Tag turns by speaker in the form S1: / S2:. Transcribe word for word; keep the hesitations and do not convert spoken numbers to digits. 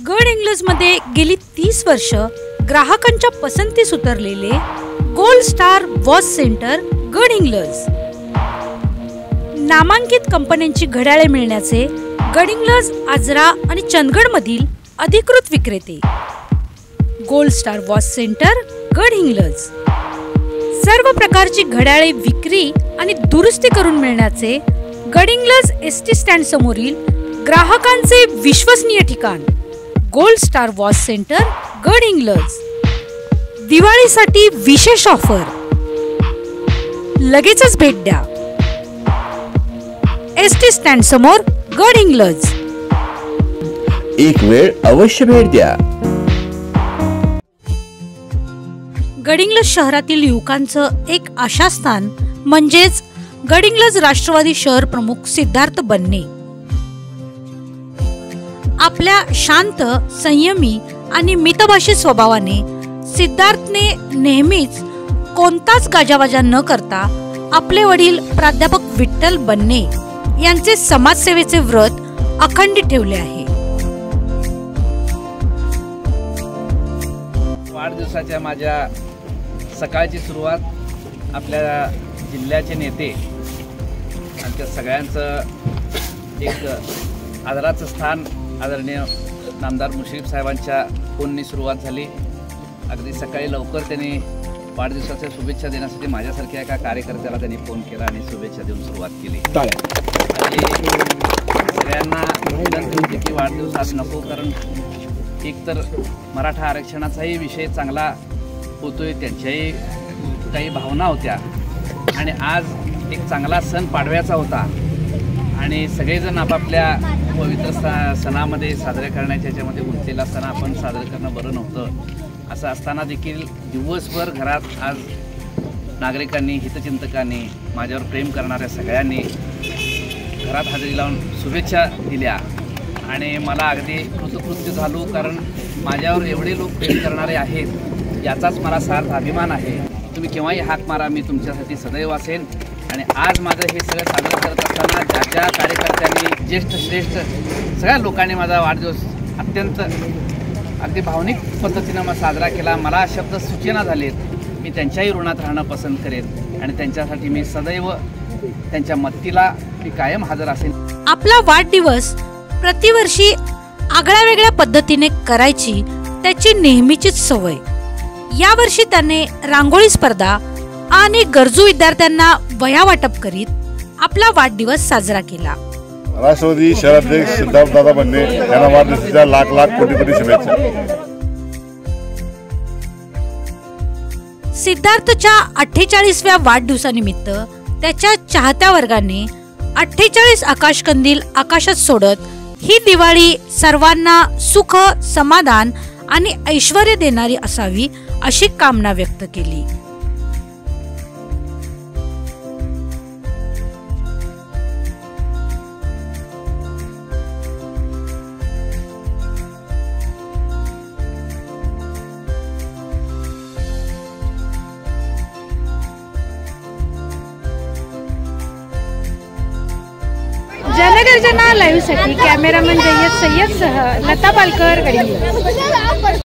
S1: गडहिंग्लजमध्ये गेली तीस वर्ष ग्राहकांच्या पसंतीस उतरलेले gold star watch centre Gadhinglaj. नामांकित कंपन्यांची घड्याळे मिळण्याचे गडहिंग्लज, आजरा आणि चंदगड मधील अधिकृत विक्रेते gold star watch centre Gadhinglaj. सर्व प्रकारची घड्याळे विक्री आणि दुरुस्ती करून मिळण्याचे गडहिंग्लज एसटी स्टँड समोरील ग्राहकांचे विश्वसनीय ठिकाण gold star watch centre Gadhinglaj. दिवाळीसाठी विशेष ऑफर, लगेचच भेट द्या। एसटी स्टँड समोर गडहिंग्लज।
S2: एक वेळ अवश्य भेट द्या।
S1: गडहिंग्लज शहरातील युवकांचं एक आशास्थान म्हणजेच गडहिंग्लज राष्ट्रवादी शहर प्रमुख सिद्धार्थ बन्ने। आपल्या शांत, संयमी आणि मितभाषी स्वभावाने सिद्धार्थने नेहमीच कोणताच गाजावाजा न करता आपले वडील प्राध्यापक विठ्ठल बन्ने यांचे समाजसेवेचे व्रत अखंडित ठेवले आहे।
S3: वाढदिवसाच्या माझ्या सकाळची सुरुवात आपल्या जिल्ह्याचे नेते आणि त्या सगळ्यांचं एक आदराचं स्थान आदरणीय नामदार मुश्रीफ साहेबांच्या फोननी सुरुवात झाली। अगदी सकाळी लवकर त्यांनी वाढदिवसाच्या शुभेच्छा देण्यासाठी माझ्यासारख्या एका कार्यकर्त्याला त्यांनी फोन केला आणि शुभेच्छा देऊन सुरुवात केली। सगळ्यांना विनंती होती की वाढदिवस आज नको, कारण एक तर मराठा आरक्षणाचाही विषय चांगला होतोय, त्यांच्याही काही भावना होत्या आणि आज एक चांगला सण पाडव्याचा होता आणि सगळेजण आपापल्या पवित्र सणामध्ये साजरे करण्याच्या ह्याच्यामध्ये गुंतलेला सण आपण साजरं करणं बरं नव्हतं। असं असताना देखील दिवसभर घरात आज नागरिकांनी, हितचिंतकांनी, माझ्यावर प्रेम करणाऱ्या सगळ्यांनी घरात हजेरी लावून शुभेच्छा दिल्या आणि मला अगदी कृतकृत्य झालो, कारण माझ्यावर एवढे लोक प्रेम करणारे आहेत याचाच मला सार्थ अभिमान आहे। तुम्ही केव्हाही हाक मारा, मी तुमच्यासाठी सदैव असेन। आणि आज माझं हे सगळं साजरं करत असताना ज्या ज्या कार्यकर्त्यांनी, ज्येष्ठ श्रेष्ठ सगळ्या लोकांनी माझा वाढदिवस अत्यंत अगदी भावनिक पद्धतीनं मग साजरा केला, मला शब्द सूचना झालेत, मी त्यांच्याही ऋणात राहणं पसंत करेन आणि त्यांच्यासाठी मी सदैव त्यांच्या मदतीला मी कायम हजर असेन।
S1: आपला वाढदिवस प्रतिवर्षी आगळ्या वेगळ्या पद्धतीने करायची त्याची नेहमीचीच सवय। यावर्षी त्याने रांगोळी स्पर्धा आणि गरजू विद्यार्थ्यांना वह्या वाटप करीत आपला वाढदिवस साजरा केला।
S4: राष्ट्रवादी शहराध्यक्ष सिद्धार्थ दादा बन्ने यांना वाढदिवसाच्या लाख लाख कोटी कोटी शुभेच्छा।
S1: सिद्धार्थच्या अठ्ठेचाळीसव्या वाढदिवसानिमित्त त्याच्या चाहत्या वर्गाने अठ्ठेचाळीस आकाशकंदील आकाशात सोडत ही दिवाळी सर्वांना सुख, समाधान आणि ऐश्वर्य देणारी असावी अशी कामना व्यक्त केली।
S5: जनगर्जना लाईव्ह साठी कॅमेरामन जय्यद सय्यद सह लता पालकर गडहिंग्लज।